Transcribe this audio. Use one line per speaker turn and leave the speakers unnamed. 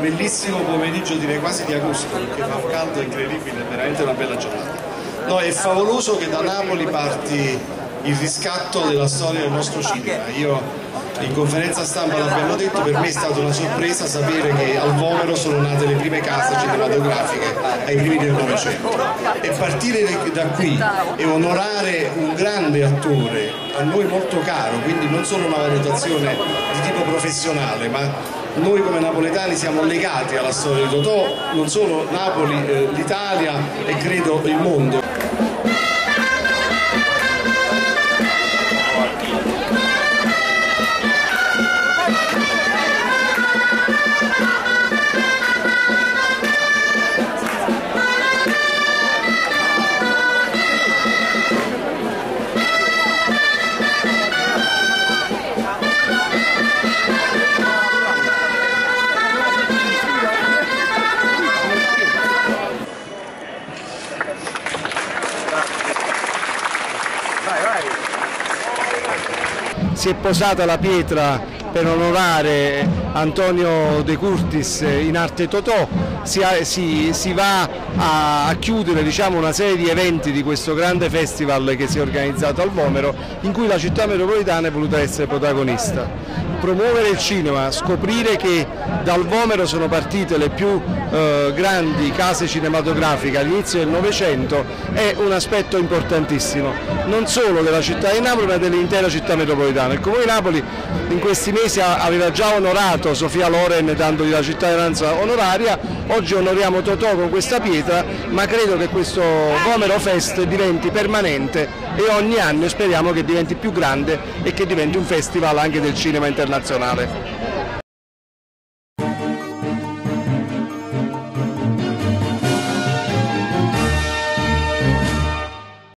bellissimo pomeriggio, direi quasi di agosto, perché fa un caldo incredibile, veramente una bella giornata. No, è favoloso che da Napoli parti il riscatto della storia del nostro cinema. Io in conferenza stampa l'abbiamo detto, per me è stata una sorpresa sapere che al Vomero sono nate le prime case cinematografiche ai primi del Novecento, e partire da qui e onorare un grande attore a noi molto caro, quindi non solo una valutazione di tipo professionale, ma noi come napoletani siamo legati alla storia di Totò, non solo Napoli, l'Italia e credo il mondo.
Si è posata la pietra per onorare Antonio De Curtis in arte Totò, si va a chiudere, diciamo, una serie di eventi di questo grande festival che si è organizzato al Vomero, in cui la città metropolitana è voluta essere protagonista. Promuovere il cinema, scoprire che dal Vomero sono partite le più grandi case cinematografiche all'inizio del Novecento è un aspetto importantissimo, non solo della città di Napoli ma dell'intera città metropolitana. Il Comune di Napoli in questi mesi aveva già onorato Sofia Loren dandogli la cittadinanza onoraria, oggi onoriamo Totò con questa pietra, ma credo che questo Vomero Fest diventi permanente e ogni anno speriamo che diventi più grande e che diventi un festival anche del cinema internazionale.